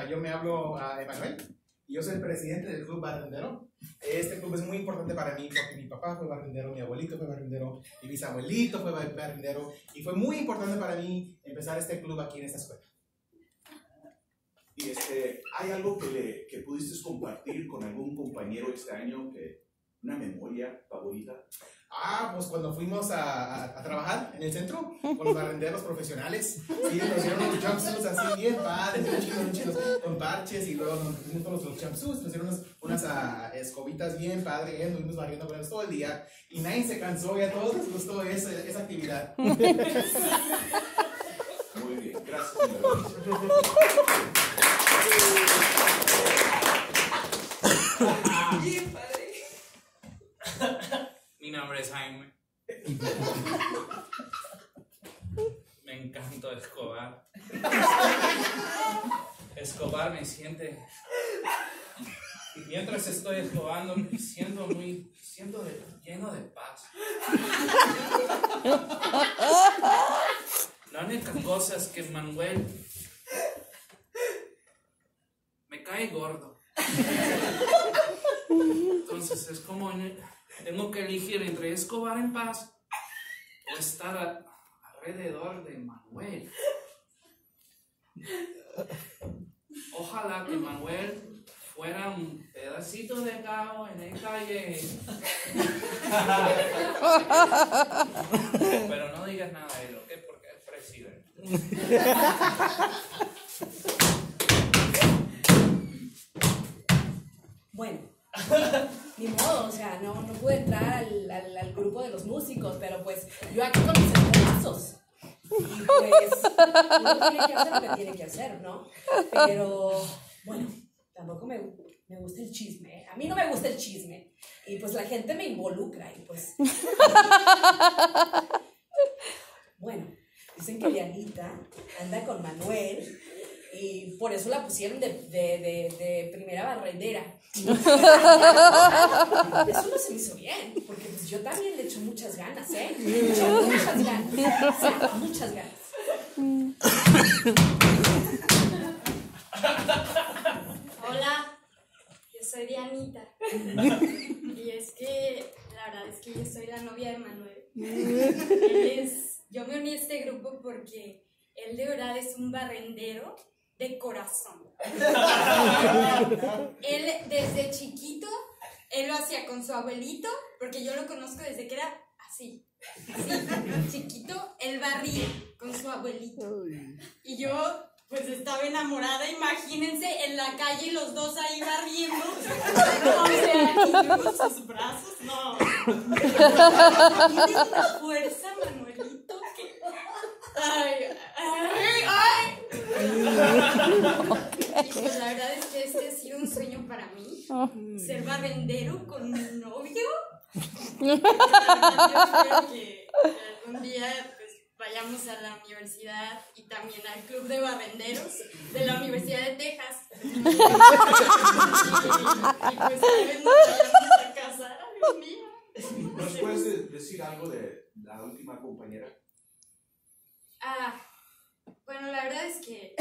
yo me hablo Emanuel y yo soy el presidente del Club Barrendero. Este club es muy importante para mí porque mi papá fue barrendero, mi abuelito fue barrendero, mi bisabuelito fue barrendero y fue muy importante para mí empezar este club aquí en esta escuela. ¿Y hay algo que pudiste compartir con algún compañero este año, una memoria favorita? Pues cuando fuimos a trabajar en el centro con los barrenderos profesionales, sí, nos dieron unos jumpsuits así bien padres, bien chidos, con parches, y luego nos pusimos todos los jumpsuits, nos dieron unas escobitas bien padres, nos fuimos barriendo con ellos todo el día, y nadie se cansó, y a todos les gustó esa actividad. Muy bien, gracias. Bien padre. Mi nombre es Jaime. Me encanta Escobar. Escobar me siente. Y mientras estoy escobando me siento lleno de paz. La única cosa es que Manuel me cae gordo. Entonces es como tengo que elegir entre Escobar en paz o estar alrededor de Manuel. Ojalá que Manuel fuera un pedacito de cao en el calle. Pero no digas nada de él, ¿ok? Porque es presidente. Bueno, ni modo, o sea, no pude entrar al grupo de los músicos, pero pues yo aquí con mis escobazos. Y pues uno tiene que hacer lo que tiene que hacer, ¿no? Pero bueno, tampoco me gusta el chisme, ¿eh? A mí no me gusta el chisme. Y pues la gente me involucra y pues... Bueno, dicen que Dianita anda con Manuel y por eso la pusieron de primera barrendera. Eso no se me hizo bien, porque pues yo también le echo muchas ganas, ¿eh? Le echo muchas ganas, sí, muchas ganas. Hola, yo soy Dianita. Y es que, la verdad es que yo soy la novia de Manuel. Yo me uní a este grupo porque él de verdad es un barrendero de corazón. Él desde chiquito, él lo hacía con su abuelito, porque yo lo conozco desde que era así, chiquito, él barría con su abuelito. Y yo pues estaba enamorada, imagínense, en la calle los dos ahí barriendo. O sea, y yo con sus brazos, no. Tiene una fuerza, Manuelito, que... Ay. Y pues la verdad es que este ha sido un sueño para mí, ser barrendero con mi novio. Yo espero que algún día pues vayamos a la universidad y también al club de barrenderos de la Universidad de Texas. Y pues tal vez nos vayamos a casar algún día. ¿Nos puedes decir algo de la última compañera? Bueno, la verdad es que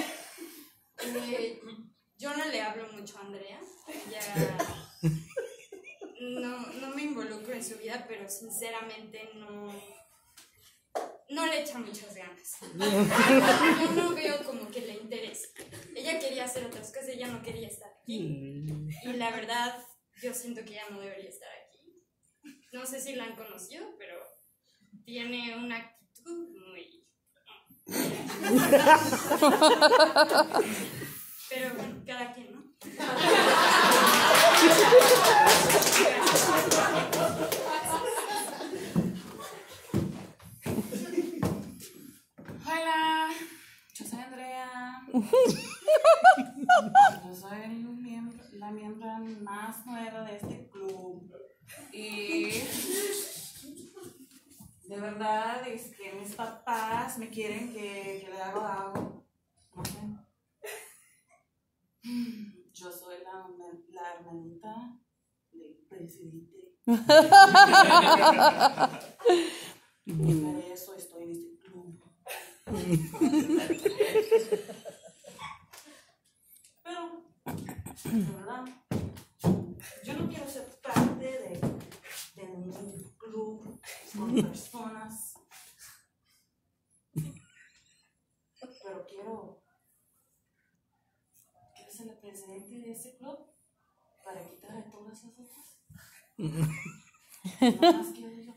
yo no le hablo mucho a Andrea. Ya no me involucro en su vida, pero sinceramente no le echa muchas ganas. Yo no veo como que le interese. Ella quería hacer otras cosas, ella no quería estar aquí. Y la verdad, yo siento que ella no debería estar aquí. No sé si la han conocido, pero tiene una actitud muy... Pero bueno, cada quien, ¿no? Hola, yo soy Andrea. Yo soy la miembro más nueva de este club. Y de verdad es que mis papás me quieren que le haga algo. No sé. Yo soy la hermanita del presidente. Por eso estoy en este club. Pero ¿verdad? Yo no quiero ser parte de ningún club con personas, pero quiero ser el presidente de ese club para quitar a todas las otras. Nada más quiero yo.